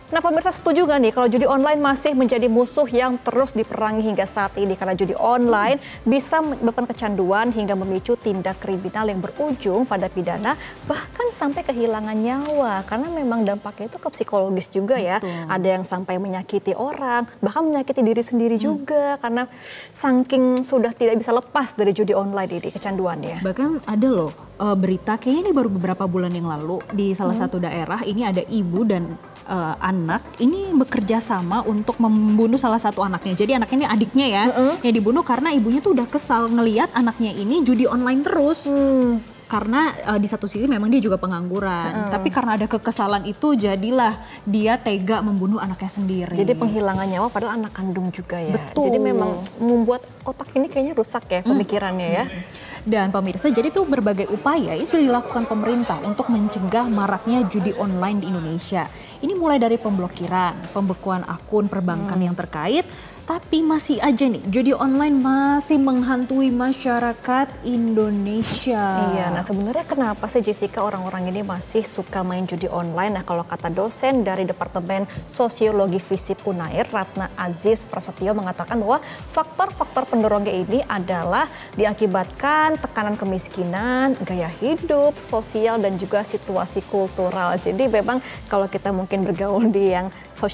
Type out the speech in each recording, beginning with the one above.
Nah, pemirsa setuju nggak nih kalau judi online masih menjadi musuh yang terus diperangi hingga saat ini? Karena judi online bisa menyebabkan kecanduan hingga memicu tindak kriminal yang berujung pada pidana, bahkan sampai kehilangan nyawa. Karena memang dampaknya itu ke psikologis juga ya. Betul. Ada yang sampai menyakiti orang, bahkan menyakiti diri sendiri juga. Karena saking sudah tidak bisa lepas dari judi online ini, kecanduannya. Bahkan ada loh berita, kayaknya ini baru beberapa bulan yang lalu di salah satu daerah, ini ada ibu dan anak ini bekerja sama untuk membunuh salah satu anaknya. Jadi anaknya ini adiknya ya, yang dibunuh karena ibunya tuh udah kesal ngelihat anaknya ini judi online terus. Karena di satu sisi memang dia juga pengangguran, tapi karena ada kekesalan itu jadilah dia tega membunuh anaknya sendiri. Jadi penghilangan nyawa padahal anak kandung juga ya. Betul. Jadi memang membuat otak ini kayaknya rusak ya pemikirannya ya. Dan pemirsa, jadi tuh berbagai upaya ini sudah dilakukan pemerintah untuk mencegah maraknya judi online di Indonesia. Ini mulai dari pemblokiran, pembekuan akun perbankan yang terkait, tapi masih aja nih judi online masih menghantui masyarakat Indonesia. Iya, nah sebenarnya kenapa sih Jessica orang-orang ini masih suka main judi online? Nah kalau kata dosen dari Departemen Sosiologi FISIP Unair, Ratna Aziz Prasetyo mengatakan bahwa faktor-faktor pendorongnya ini adalah diakibatkan tekanan kemiskinan, gaya hidup, sosial dan juga situasi kultural. Jadi memang kalau kita mungkin bergaul di yang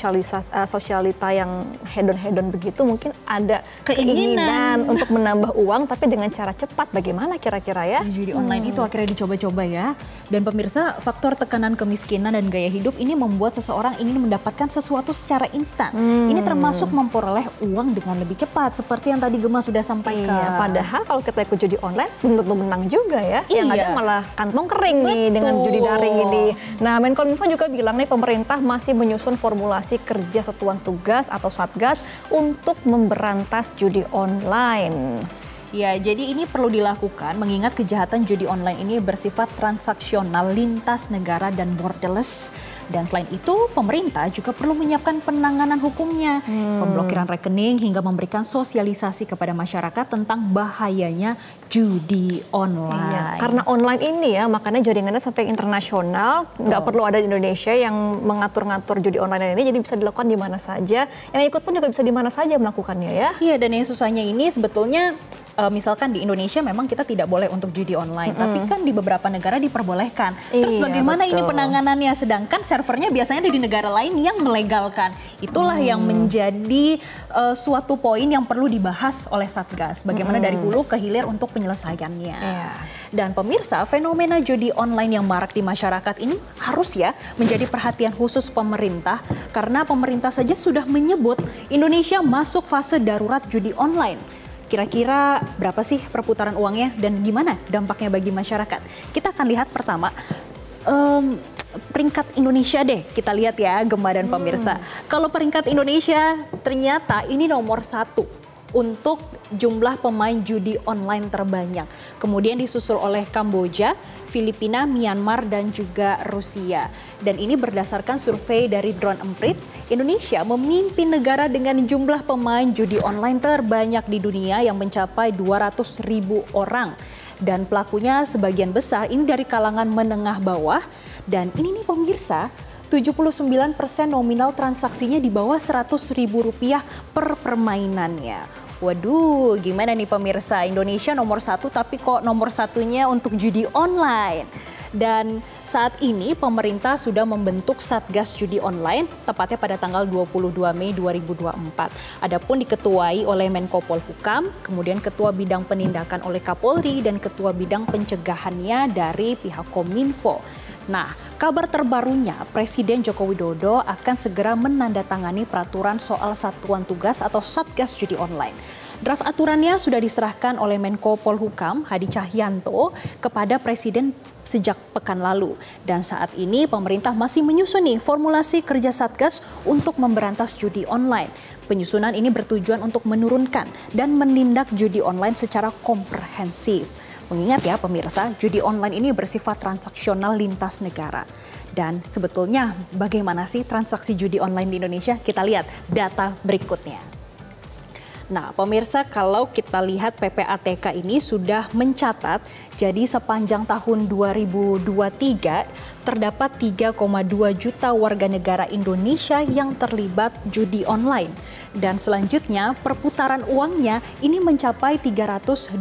sosialita yang hedon-hedon begitu, mungkin ada keinginan untuk menambah uang tapi dengan cara cepat. Bagaimana kira-kira ya? Judi online itu akhirnya dicoba-coba ya. Dan pemirsa, faktor tekanan kemiskinan dan gaya hidup ini membuat seseorang ingin mendapatkan sesuatu secara instan. Ini termasuk memperoleh uang dengan lebih cepat seperti yang tadi Gemma sudah sampaikan. Iya, padahal kalau kita ikut judi online belum tentu menang juga ya. Yang ada malah kantong kering nih dengan judi daring ini. Nah, Menkominfo juga bilang nih pemerintah masih menyusun formulasi kerja satuan tugas atau satgas untuk memberantas judi online. Ya, jadi ini perlu dilakukan mengingat kejahatan judi online ini bersifat transaksional lintas negara dan borderless. Dan selain itu, pemerintah juga perlu menyiapkan penanganan hukumnya, pemblokiran rekening hingga memberikan sosialisasi kepada masyarakat tentang bahayanya judi online. Iya, karena online ini ya, makanya jaringannya sampai internasional, nggak perlu ada di Indonesia yang mengatur-ngatur judi online ini, jadi bisa dilakukan di mana saja. Yang ikut pun juga bisa di mana saja melakukannya ya. Iya, dan yang susahnya ini sebetulnya misalkan di Indonesia memang kita tidak boleh untuk judi online, tapi kan di beberapa negara diperbolehkan. Terus bagaimana ini penanganannya? Sedangkan servernya biasanya ada di negara lain yang melegalkan. Itulah yang menjadi suatu poin yang perlu dibahas oleh Satgas. Bagaimana dari hulu ke hilir untuk penyelesaiannya. Dan pemirsa, fenomena judi online yang marak di masyarakat ini harus ya menjadi perhatian khusus pemerintah, karena pemerintah saja sudah menyebut Indonesia masuk fase darurat judi online. Kira-kira berapa sih perputaran uangnya dan gimana dampaknya bagi masyarakat? Kita akan lihat pertama peringkat Indonesia deh. Kita lihat ya Gemma dan pemirsa. Kalau peringkat Indonesia ternyata ini nomor 1 untuk jumlah pemain judi online terbanyak. Kemudian disusul oleh Kamboja, Filipina, Myanmar, dan juga Rusia. Dan ini berdasarkan survei dari Drone Emprit, Indonesia memimpin negara dengan jumlah pemain judi online terbanyak di dunia yang mencapai 200.000 orang. Dan pelakunya sebagian besar ini dari kalangan menengah bawah. Dan ini nih pemirsa, 79% nominal transaksinya di bawah Rp100.000 per permainannya. Waduh, gimana nih pemirsa, Indonesia nomor 1 tapi kok nomor 1-nya untuk judi online. Dan saat ini pemerintah sudah membentuk Satgas Judi Online tepatnya pada tanggal 22 Mei 2024. Adapun diketuai oleh Menko Polhukam, kemudian Ketua Bidang Penindakan oleh Kapolri dan Ketua Bidang Pencegahannya dari pihak Kominfo. Nah, kabar terbarunya Presiden Joko Widodo akan segera menandatangani peraturan soal satuan tugas atau Satgas Judi Online. Draft aturannya sudah diserahkan oleh Menko Polhukam Hadi Cahyanto kepada Presiden sejak pekan lalu. Dan saat ini pemerintah masih menyusun formulasi kerja Satgas untuk memberantas judi online. Penyusunan ini bertujuan untuk menurunkan dan menindak judi online secara komprehensif. Mengingat ya pemirsa, judi online ini bersifat transaksional lintas negara. Dan sebetulnya bagaimana sih transaksi judi online di Indonesia? Kita lihat data berikutnya. Nah, pemirsa, kalau kita lihat PPATK ini sudah mencatat, jadi sepanjang tahun 2023 terdapat 3,2 juta warga negara Indonesia yang terlibat judi online. Dan selanjutnya perputaran uangnya ini mencapai 327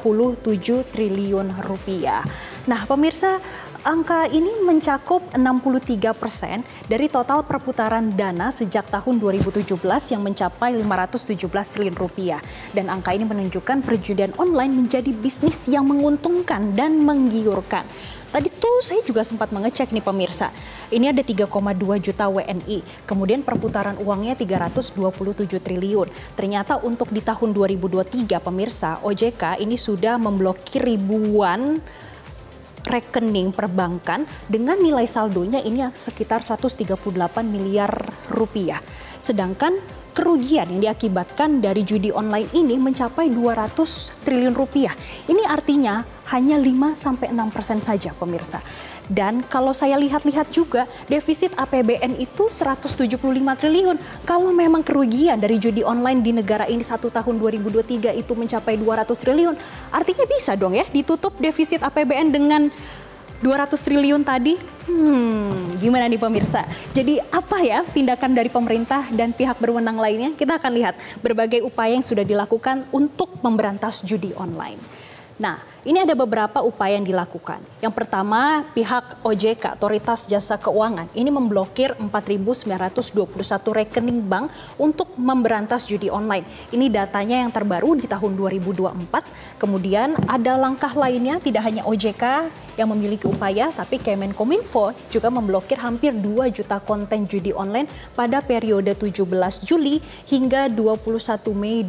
triliun rupiah. Nah, pemirsa, angka ini mencakup 63% dari total perputaran dana sejak tahun 2017 yang mencapai 517 triliun rupiah. Dan angka ini menunjukkan perjudian online menjadi bisnis yang menguntungkan dan menggiurkan. Tadi tuh saya juga sempat mengecek nih pemirsa, ini ada 3,2 juta WNI, kemudian perputaran uangnya 327 triliun. Ternyata untuk di tahun 2023 pemirsa, OJK ini sudah memblokir ribuan rekening perbankan dengan nilai saldonya ini sekitar 138 miliar rupiah. Sedangkan kerugian yang diakibatkan dari judi online ini mencapai 200 triliun rupiah. Ini artinya hanya 5-6% saja pemirsa. Dan kalau saya lihat-lihat juga defisit APBN itu 175 triliun. Kalau memang kerugian dari judi online di negara ini satu tahun 2023 itu mencapai 200 triliun, artinya bisa dong ya ditutup defisit APBN dengan 200 triliun tadi. Gimana nih pemirsa? Jadi apa ya tindakan dari pemerintah dan pihak berwenang lainnya? Kita akan lihat berbagai upaya yang sudah dilakukan untuk memberantas judi online. Nah, ini ada beberapa upaya yang dilakukan. Yang pertama, pihak OJK, Otoritas Jasa Keuangan, ini memblokir 4.921 rekening bank untuk memberantas judi online. Ini datanya yang terbaru di tahun 2024. Kemudian ada langkah lainnya, tidak hanya OJK yang memiliki upaya, tapi Kemenkominfo juga memblokir hampir 2 juta konten judi online pada periode 17 Juli hingga 21 Mei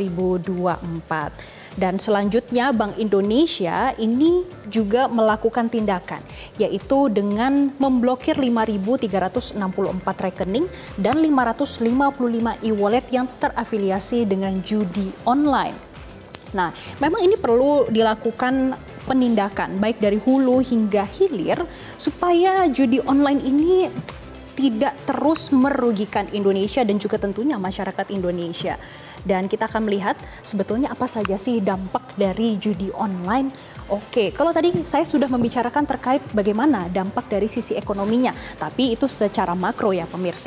2024. Dan selanjutnya Bank Indonesia ini juga melakukan tindakan, yaitu dengan memblokir 5.364 rekening dan 555 e-wallet yang terafiliasi dengan judi online. Nah, memang ini perlu dilakukan penindakan baik dari hulu hingga hilir supaya judi online ini tidak terus merugikan Indonesia dan juga tentunya masyarakat Indonesia. Dan kita akan melihat sebetulnya apa saja sih dampak dari judi online. Oke, kalau tadi saya sudah membicarakan terkait bagaimana dampak dari sisi ekonominya, tapi itu secara makro ya pemirsa.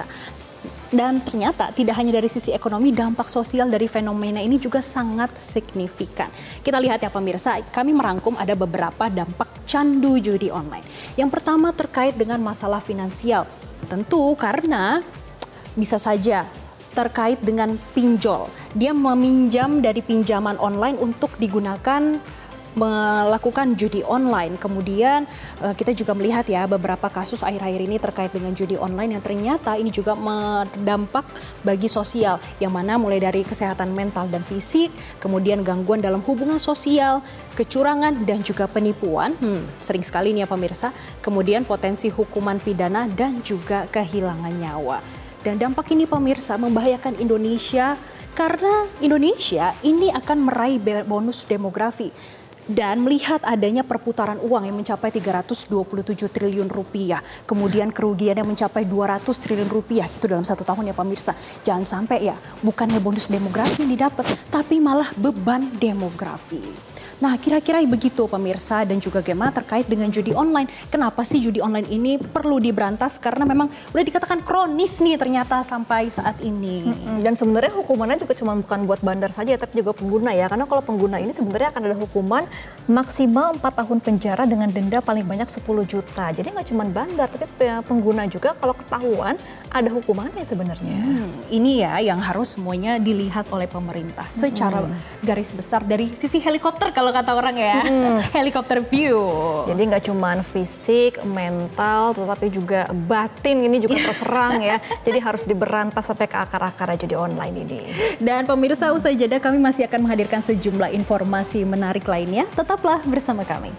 Dan ternyata tidak hanya dari sisi ekonomi, dampak sosial dari fenomena ini juga sangat signifikan. Kita lihat ya pemirsa, kami merangkum ada beberapa dampak candu judi online. Yang pertama terkait dengan masalah finansial. Tentu karena bisa saja terkait dengan pinjol. Dia meminjam dari pinjaman online untuk digunakan melakukan judi online. Kemudian kita juga melihat ya beberapa kasus akhir-akhir ini terkait dengan judi online yang ternyata ini juga berdampak bagi sosial, yang mana mulai dari kesehatan mental dan fisik, kemudian gangguan dalam hubungan sosial, kecurangan dan juga penipuan. Sering sekali nih ya pemirsa. Kemudian potensi hukuman pidana dan juga kehilangan nyawa. Dan dampak ini pemirsa membahayakan Indonesia karena Indonesia ini akan meraih bonus demografi. Dan melihat adanya perputaran uang yang mencapai 327 triliun rupiah, kemudian kerugian yang mencapai 200 triliun rupiah, itu dalam satu tahun ya pemirsa. Jangan sampai ya, bukannya bonus demografi yang didapat, tapi malah beban demografi. Nah, kira-kira begitu pemirsa dan juga Gema terkait dengan judi online. Kenapa sih judi online ini perlu diberantas? Karena memang udah dikatakan kronis nih ternyata sampai saat ini. Dan sebenarnya hukumannya juga cuma bukan buat bandar saja, tapi juga pengguna ya. Karena kalau pengguna ini sebenarnya akan ada hukuman maksimal 4 tahun penjara dengan denda paling banyak 10 juta. Jadi nggak cuma bandar, tapi pengguna juga kalau ketahuan ada hukumannya sebenarnya. Ini ya yang harus semuanya dilihat oleh pemerintah secara garis besar dari sisi helikopter kalau kata orang ya, helikopter view. Jadi nggak cuma fisik, mental, tetapi juga batin ini juga terserang ya. Jadi harus diberantas sampai ke akar-akar judi online ini. Dan pemirsa, usai jeda kami masih akan menghadirkan sejumlah informasi menarik lainnya. Tetaplah bersama kami.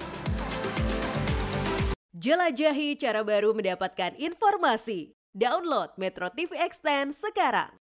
Jelajahi cara baru mendapatkan informasi. Download Metro TV Extend sekarang.